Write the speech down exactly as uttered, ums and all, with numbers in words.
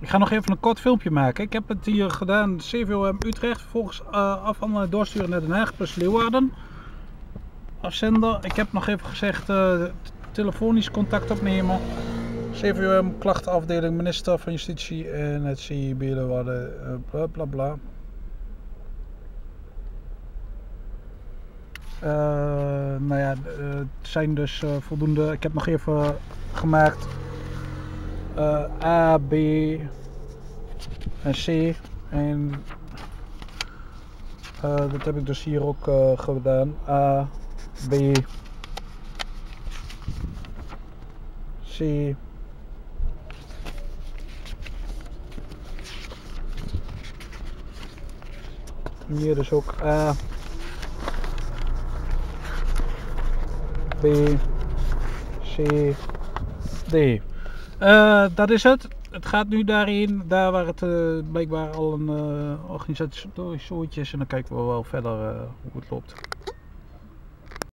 Ik ga nog even een kort filmpje maken. Ik heb het hier gedaan, C V O M Utrecht, vervolgens uh, afhandelen doorsturen naar Den Haag plus Leeuwarden. Afzender. Ik heb nog even gezegd, uh, telefonisch contact opnemen. C V O M, klachtenafdeling, minister van Justitie en het C I B Leeuwarden, uh, bla bla bla. Uh, nou ja, uh, het zijn dus uh, voldoende. Ik heb nog even gemaakt uh, A, B en C. En uh, dat heb ik dus hier ook uh, gedaan. A, B, C. En hier dus ook A, B, C, D. Uh, dat is het. Het gaat nu daarin, daar waar het uh, blijkbaar al een uh, organisatorisch soortje is, en dan kijken we wel verder uh, hoe het loopt.